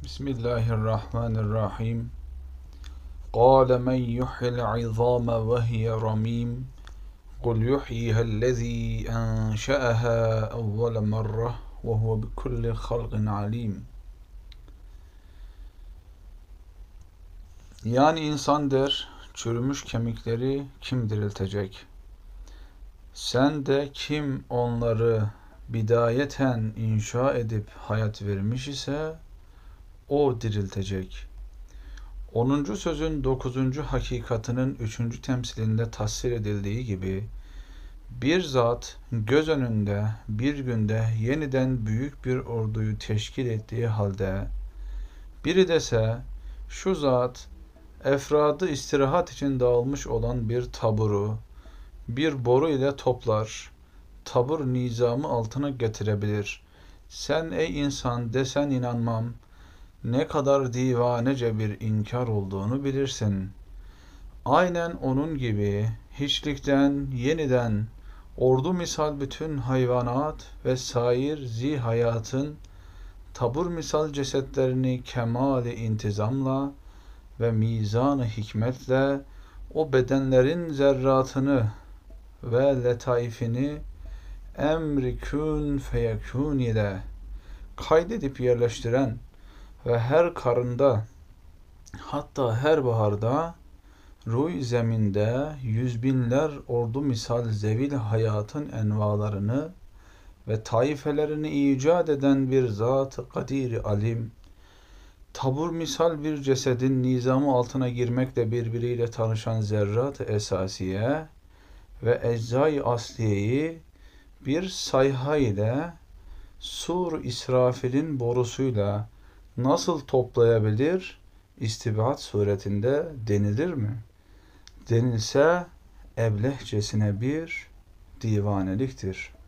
Bismillahirrahmanirrahim. Qâle men yuhyil izâme ve hiye ramîm. Kul yuhyihellezî enşe'ehâ evvele merreh ve huve bikulli halqin alîm. Yani insan der, çürümüş kemikleri kim diriltecek? Sen de kim onları bidayeten inşa edip hayat vermiş ise o diriltecek. 10. sözün 9. hakikatının 3. temsilinde tasvir edildiği gibi bir zat göz önünde bir günde yeniden büyük bir orduyu teşkil ettiği halde biri dese şu zat efradı istirahat için dağılmış olan bir taburu bir boru ile toplar, tabur nizamı altına getirebilir. Sen ey insan desen inanmam, ne kadar divanece bir inkar olduğunu bilirsin. Aynen onun gibi hiçlikten yeniden ordu misal bütün hayvanat ve sair hayatın tabur misal cesetlerini kemali intizamla ve mizan-ı hikmetle o bedenlerin zerratını ve letaifini emri kün feyekün ile kaydedip yerleştiren ve her karında hatta her baharda ruh zeminde yüz binler ordu misal zevil hayatın envalarını ve taifelerini icat eden bir zat-ı kadir alim, tabur misal bir cesedin nizamı altına girmekle birbiriyle tanışan zerrat-ı esasiye ve eczai asliyeyi bir sayha ile sur İsrafil'in borusuyla nasıl toplayabilir? İstibat suretinde denilir mi? Denilse eblehçesine bir divaneliktir.